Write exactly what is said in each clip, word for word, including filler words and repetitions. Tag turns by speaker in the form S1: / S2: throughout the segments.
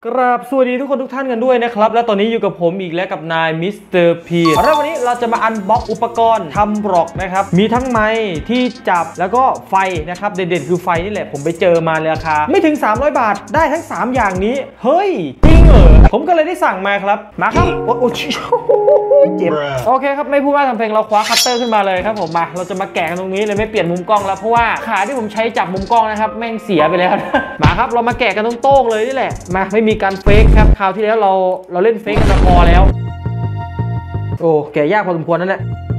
S1: กราบสวัสดีทุกคนทุกท่านกันด้วยนะครับและตอนนี้อยู่กับผมอีกแล้วกับนายมิสเตอร์พีแล้ววันนี้เราจะมาอันบ็อกอุปกรณ์ทำบล็อกนะครับมีทั้งไม้ที่จับแล้วก็ไฟนะครับเด่นๆคือไฟนี่แหละผมไปเจอมาราคาไม่ถึงสามร้อยบาทได้ทั้งสามอย่างนี้เฮ้ยจริงเหรอผมก็เลยได้สั่งมาครับมาครับโอ้โหเจ็บโอเคครับไม่พูดว่าทำเพลงเราคว้าคัตเตอร์ขึ้นมาเลยครับผมมาเราจะมาแกะกันตรงนี้เลยไม่เปลี่ยนมุมกล้องแล้วเพราะว่าขาที่ผมใช้จับมุมกล้องนะครับแม่งเสียไปแล้วมาครับเรามาแกะกันตรงโต้งเลยนี่แหละมาไม่มีการเฟกครับคราวที่แล้วเราเราเล่นเฟกกันมาพอแล้วโอ้แกะยากพอสมควรนั่นแหละ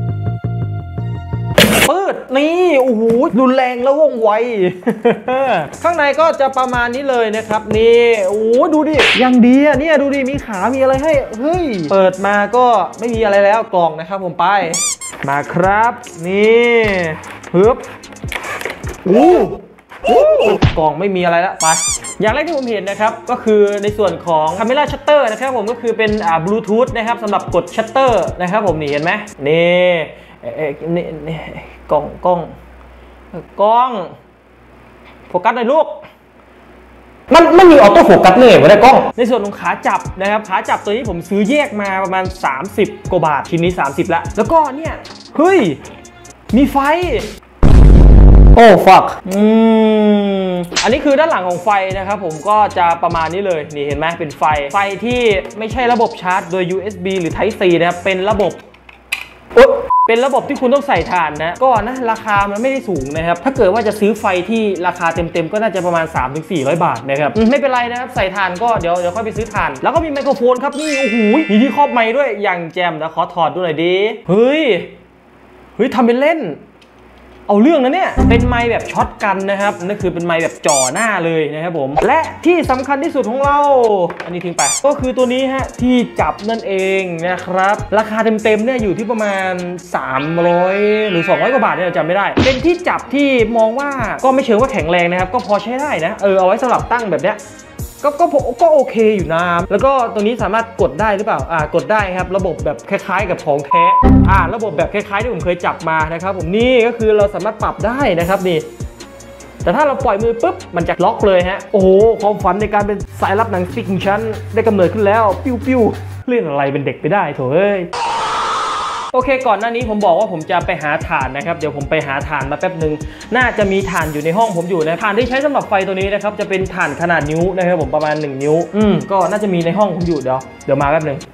S1: ปืดนี่โอ้โหรุนแรงแล้วว่องไว ข้างในก็จะประมาณนี้เลยนะครับนี่โอ้ดูดิยังดีอ่ะเนี่ยดูดิมีขามีอะไรให้เฮ้ยเปิดมาก็ไม่มีอะไรแล้วกล่องนะครับผมไปมาครับนี่ฮึบอู้กล่องไม่มีอะไรแล้วไปอย่างแรกที่ผมเห็นนะครับก็คือในส่วนของ Camera Shutter นะครับผมก็คือเป็นอ่าบลูทูธนะครับสำหรับกดชัตเตอร์นะครับผมนี่เห็นไหมนี่เอ๊ะนี่นี่กล้องกล้องกล้องโฟกัสหน่อยลูกมันไม่มีออโต้โฟกัสเลยวะเนี่ยกล้องในส่วนของขาจับนะครับขาจับตัวนี้ผมซื้อแยกมาประมาณสามสิบกว่าบาทชิ้นนี้สามสิบละแล้วก็เนี่ยเฮ้ยมีไฟโอ้ฟักอืมอันนี้คือด้านหลังของไฟนะครับผมก็จะประมาณนี้เลยนี่เห็นไหมเป็นไฟไฟที่ไม่ใช่ระบบชาร์จโดย ยู เอส บี หรือ Type C นะครับเป็นระบบเป็นระบบที่คุณต้องใส่ถ่านนะก็นะราคามันไม่ได้สูงนะครับถ้าเกิดว่าจะซื้อไฟที่ราคาเต็มๆก็น่าจะประมาณ สามถึงสี่ร้อย บาทนะครับไม่เป็นไรนะครับใส่ถ่านก็เดี๋ยวเดี๋ยวค่อยไปซื้อถ่านแล้วก็มีไมโครโฟนครับนี่โอ้โหมีที่ครอบไมค์ด้วยอย่างแจมนะขอถอดดูหน่อยดิเฮ้ยเฮ้ยทำเป็นเล่นเอาเรื่องนะเนี่ยเป็นไมค์แบบช็อตกันนะครับนั่นคือเป็นไมค์แบบจ่อหน้าเลยนะครับผมและที่สำคัญที่สุดของเราอันนี้ทิ้งไปก็คือตัวนี้ฮะที่จับนั่นเองนะครับราคาเต็มๆเนี่ยอยู่ที่ประมาณสามร้อยหรือสองร้อยกว่าบาทเนี่ยจำไม่ได้เป็นที่จับที่มองว่าก็ไม่เชิงว่าแข็งแรงนะครับก็พอใช้ได้นะเออเอาไว้สำหรับตั้งแบบเนี้ยก็ก็ก็โอเคอยู่นะแล้วก็ตัวนี้สามารถกดได้หรือเปล่าอ่ากดได้ครับระบบแบบคล้ายๆกับของแท้อ่าระบบแบบคล้ายๆที่ผมเคยจับมานะครับผมนี่ก็คือเราสามารถปรับได้นะครับนี่แต่ถ้าเราปล่อยมือปุ๊บมันจะล็อกเลยฮะโอ้โหความฝันในการเป็นสายลับหนังสติ๊กของฉันได้กำเนิดขึ้นแล้วปิ้วๆเล่นอะไรเป็นเด็กไปได้โถเอ้ยโอเคก่อนหน้านี้ผมบอกว่าผมจะไปหาถ่านนะครับเดี๋ยวผมไปหาถ่านมาแป๊บหนึ่งน่าจะมีถ่านอยู่ในห้องผมอยู่นะถ่านที่ใช้สำหรับไฟตัวนี้นะครับจะเป็นถ่านขนาดนิ้วนะครับผมประมาณหนึ่งนิ้วอืมก็น่าจะมีในห้องผมอยู่เดี๋ยวเดี๋ยวมาแป๊บหนึ่ง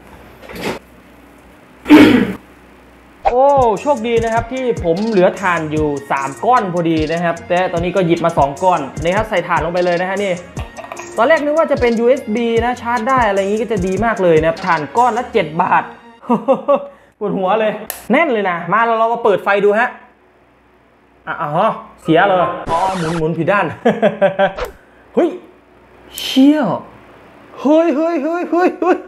S1: โอ้โชคดีนะครับที่ผมเหลือถ่านอยู่สามก้อนพอดีนะครับแต่ตอนนี้ก็หยิบมาสองก้อนนะครับใส่ถ่านลงไปเลยนะฮะนี่ตอนแรกนึกว่าจะเป็น ยู เอส บี นะชาร์จได้อะไรอย่างนี้ก็จะดีมากเลยนะถ่านก้อนละเจ็ดบาทปวดหัวเลยแน่นเลยนะมาเราเรามาเปิดไฟดูฮะอ่ะอ๋อเสียเลยอ๋อหมุนหมุนผิดด้านเฮ้ยเชี่ยเฮ้ยเฮ้ยเฮ้ยเฮ้ยเฮ้ย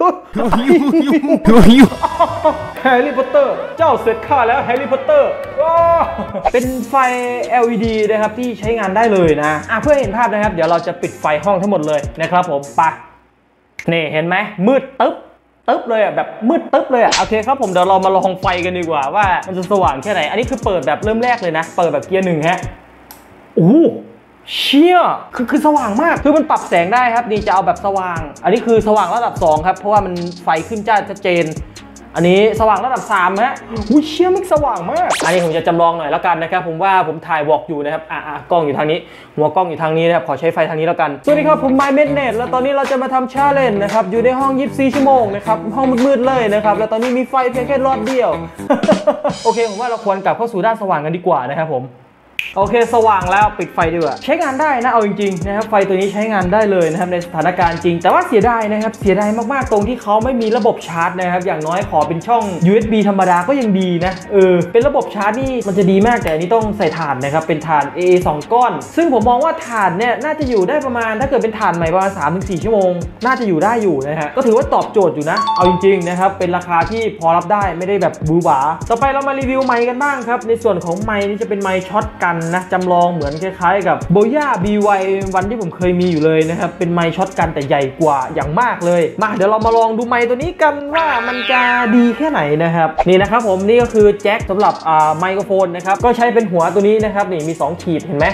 S1: แฮร์รี่พอตเตอร์เจ้าเสร็จข้าแล้วแฮร์รี่พอตเตอร์เป็นไฟ แอล อี ดี นะครับที่ใช้งานได้เลยนะอ่ะเพื่อเห็นภาพนะครับเดี๋ยวเราจะปิดไฟห้องทั้งหมดเลยนะครับผมไปนี่เห็นไหมมืดตึ๊บตึ๊บเลยอ่ะแบบมืดตึ๊บเลยอ่ะโอเคครับผมเดี๋ยวเรามาลองไฟกันดีกว่าว่ามันจะสว่างแค่ไหนอันนี้คือเปิดแบบเริ่มแรกเลยนะเปิดแบบเกียร์หนึ่งฮะโอ้เชี่ยคือคือสว่างมากคือมันปรับแสงได้ครับนี่จะเอาแบบสว่างอันนี้คือสว่างระดับสองครับเพราะว่ามันไฟขึ้นจ้าชัดเจนอันนี้สว่างระดับสามฮะอุ้ยเชี่ยมันสว่างมากอันนี้ผมจะจำลองหน่อยแล้วกันนะครับผมว่าผมถ่ายวอล์กอยู่นะครับอ่ะอ่ะกล้องอยู่ทางนี้หัวกล้องอยู่ทางนี้นะครับขอใช้ไฟทางนี้แล้วกันสวัสดีครับผมไมค์เมดเนตแล้วตอนนี้เราจะมาทำชาเลนจ์นะครับอยู่ในห้องยี่สิบสี่ชั่วโมงนะครับห้องมืดๆเลยนะครับแล้วตอนนี้มีไฟเพียงแค่หลอดเดียว โอเคผมว่าเราควรกลับเข้าสู่ด้านสว่างกันดีกว่านะครับผมโอเคสว่างแล้วปิดไฟดีกว่าใช้งานได้นะเอาจริงๆนะครับไฟตัวนี้ใช้งานได้เลยนะครับในสถานการณ์จริงแต่ว่าเสียดายนะครับเสียดายมากๆตรงที่เขาไม่มีระบบชาร์จนะครับอย่างน้อยขอเป็นช่อง ยู เอส บี ธรรมดาก็ยังดีนะเออเป็นระบบชาร์จนี่มันจะดีมากแต่อันนี้ต้องใส่ถ่านนะครับเป็นถ่าน เอ เอ สอง ก้อนซึ่งผมมองว่าถ่านเนี่ยน่าจะอยู่ได้ประมาณถ้าเกิดเป็นถ่านใหม่ประมาณ สามถึงสี่ ชั่วโมงน่าจะอยู่ได้อยู่นะฮะก็ถือว่าตอบโจทย์อยู่นะเอาจริงๆนะครับเป็นราคาที่พอรับได้ไม่ได้แบบบู๊บ๋าต่อไปเรามารีวิวไมค์กันบ้างครับในส่วนของไมค์นี่จะเป็นไมค์ช็อตกันนะจำลองเหมือนคล้ายๆกับโบย่า บี วาย วันที่ผมเคยมีอยู่เลยนะครับเป็นไมค์ช็อตกันแต่ใหญ่กว่าอย่างมากเลยมาเดี๋ยวเรามาลองดูไมค์ตัวนี้กันว่ามันจะดีแค่ไหนนะครับนี่นะครับผมนี่ก็คือแจ็คสำหรับไมโครโฟนนะครับก็ใช้เป็นหัวตัวนี้นะครับนี่มีสองขีดเห็นไหม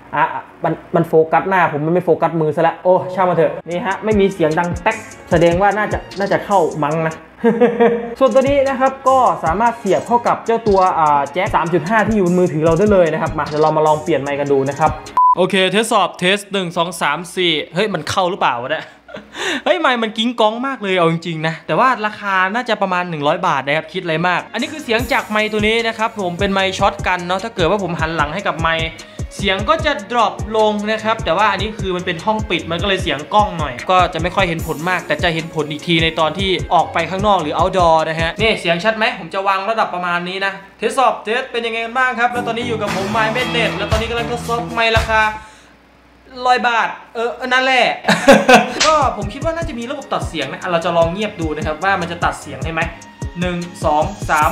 S1: อ่ะมันมันโฟกัสหน้าผมมันไม่โฟกัสมือซะแล้วโอ้ช่างมาเถอะนี่ฮะไม่มีเสียงดังแต๊กแสดงว่าน่าจะน่าจะเข้ามั้งนะ ส่วนตัวนี้นะครับก็สามารถเสียบเข้ากับเจ้าตัวแจ็ค สามจุดห้า ที่อยู่บนมือถือเราได้เลยนะครับมาเดี๋ยวเรามาลองเปลี่ยนไมค์กันดูนะครับโอเคทดสอบเทสหนึ่ง สอง สาม สี่เฮ้ยมันเข้าหรือเปล่าวะเนี่ย เฮ้ยไมค์มันกิ้งก้องมากเลยเอาจริงๆนะแต่ว่าราคาน่าจะประมาณหนึ่งร้อยบาทนะครับคิดอะไรมากอันนี้คือเสียงจากไมค์ตัวนี้นะครับผมเป็นไมค์ช็อตกันเนาะถ้าเกิดว่าผมหันหลังให้กับไมค์เสียงก็จะดรอปลงนะครับแต่ว่าอันนี้คือมันเป็นห้องปิดมันก็เลยเสียงก้องหน่อยก็จะไม่ค่อยเห็นผลมากแต่จะเห็นผลอีกทีในตอนที่ออกไปข้างนอกหรือ outdoor นะฮะนี่เสียงชัดไหมผมจะวางระดับประมาณนี้นะทดสอบเทสเป็นยังไงกันบ้างครับแล้วตอนนี้อยู่กับผมไมค์เมดเน็ตแล้วตอนนี้กำลังทดสอบไมค์ราคาร้อยบาทเออนั่นแหละ ก็ผมคิดว่าน่าจะมีระบบตัดเสียงนะเราจะลองเงียบดูนะครับว่ามันจะตัดเสียงให้ไหมหนึ่งสองสาม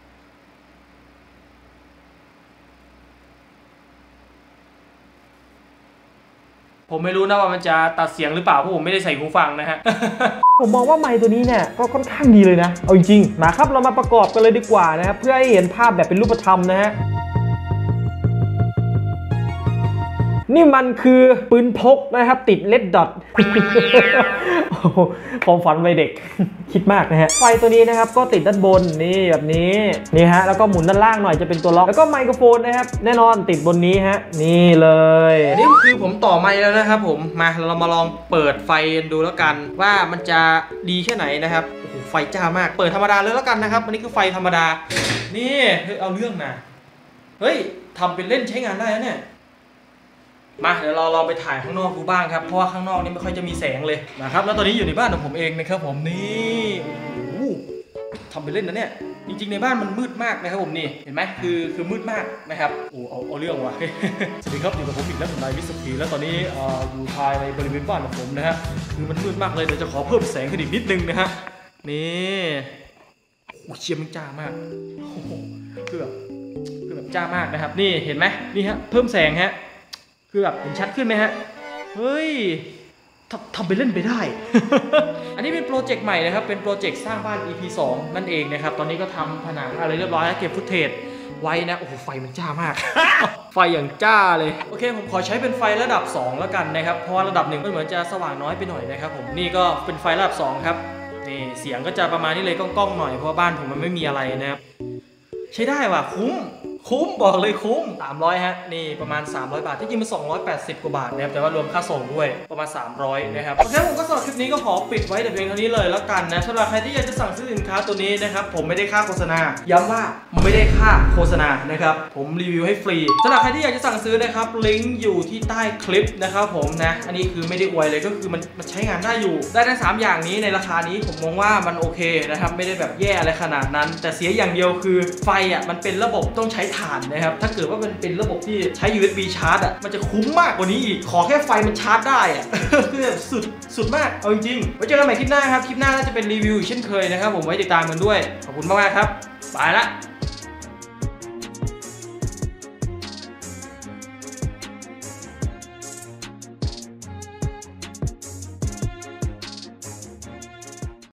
S1: ผมไม่รู้นะว่ามันจะตัดเสียงหรือเปล่าเพราะผมไม่ได้ใส่หูฟังนะฮะ ผมมองว่าไมค์ตัวนี้เนี่ยก็ค่อนข้างดีเลยนะเอาจริงๆมาครับเรามาประกอบกันเลยดีกว่านะครับเพื่อให้เห็นภาพแบบเป็นรูปธรรมนะฮะนี่มันคือปืนพกนะครับติดเลดดอทความฝันวัยเด็ก คิดมากนะฮะไฟตัวนี้นะครับก็ติดด้านบนนี่แบบนี้นี่ฮะแล้วก็หมุนด้านล่างหน่อยจะเป็นตัวล็อกแล้วก็ไมโครโฟนนะครับแน่นอนติดบนนี้ฮะนี่เลยนี่คือผมต่อไมค์แล้วนะครับผมมาเรามาลองเปิดไฟดูแล้วกันว่ามันจะดีแค่ไหนนะครับโอ้โหไฟจ้ามากเปิดธรรมดาเลยแล้วกันนะครับอันนี้คือไฟธรรมดานี่เฮ้ยเอาเรื่องนะเฮ้ยทำเป็นเล่นใช้งานได้แล้วเนี่ยมาเดี๋ยวเราลองไปถ่ายข้างนอกดูบ้างครับเพราะว่าข้างนอกนี่ไม่ค่อยจะมีแสงเลยนะครับแล้วตอนนี้อยู่ในบ้านของผมเองนะครับผมนี่โอ้โหทำไปเล่นนะเนี่ยจริงๆในบ้านมันมืดมากนะครับผมนี่เห็นไหมคือคือมืดมากนะครับโอ้เอาเอาเรื่องว่ะ สวัสดีครับอยู่กับผมอีกแล้วผมนายวิสุทธีแล้วตอนนี้อยู่ภายในบริเวณบ้านของผมนะฮะคือมันมืดมากเลยเดี๋ยวจะขอเพิ่มแสงขึ้นอีกนิดนึงนะฮะนี่โอ้เชี่ยมันจ้ามากโอ้โหคือแบบคือแบบจ้ามากนะครับนี่เห็นไหมนี่ฮะเพิ่มแสงฮะคือแบบเห็นชัดขึ้นไหมฮะเฮ้ยทำทำไปเล่นไปได้ อันนี้เป็นโปรเจกต์ใหม่นะครับเป็นโปรเจกต์สร้างบ้าน อี พี สองนั่นเองนะครับตอนนี้ก็ทำผนังอะไรเรียบร้อยแล้วเก็บฟุตเทจไว้นะโอ้โหไฟมันจ้ามาก ไฟอย่างจ้าเลยโอเคผมขอใช้เป็นไฟระดับสองแล้วกันนะครับเพราะว่าระดับหนึ่งมันเหมือนจะสว่างน้อยไปหน่อยนะครับผมนี่ก็เป็นไฟระดับสองครับนี่เสียงก็จะประมาณนี้เลยก้องๆหน่อยเพราะว่าบ้านผมมันไม่มีอะไรนะครับใช้ได้ว่ะคุ้มคุ้มบอกเลยคุ้มสามร้อยฮะนี่ประมาณสามร้อยบาทที่จริงมันสองร้อยแปดสิบกว่าบาทนะครับแต่ว่ารวมค่าส่งด้วยประมาณสามร้อยนะครับโอเคผมก็สำหรับคลิปนี้ก็ขอปิดไว้แต่เพียงเท่านี้เลยแล้วกันนะสำหรับใครที่อยากจะสั่งซื้อสินค้าตัวนี้นะครับผมไม่ได้ค่าโฆษณาย้ำว่าไม่ได้ค่าโฆษณานะครับผมรีวิวให้ฟรีสำหรับใครที่อยากจะสั่งซื้อนะครับลิงก์อยู่ที่ใต้คลิปนะครับผมนะอันนี้คือไม่ได้อวยเลยก็คือมันมันใช้งานได้อยู่ได้ทั้งสามอย่างนี้ในราคานี้ผมมองว่ามันโอเคนะครับไม่ได้แบบแย่อะไรขนาดนั้นแต่เสียอย่างเดียวคือไฟอ่ะมันเป็นระบบต้องใช้ถ่านนะครับถ้าเกิดว่ามันเป็นระบบที่ใช้ ยู เอส บี ชาร์จอ่ะมันจะคุ้มมากกว่านี้อีกขอแค่ไฟมันชาร์จได้อ่ะ คือแบบสุดสุดมากเอาจริงๆไว้เจอกันใหม่คลิปหน้าครับคลิปหน้าน่าจะเป็นรีวิวเช่นเคยนะครับผมไว้ติดตามกันด้วยขอบคุณมากๆครับไปละ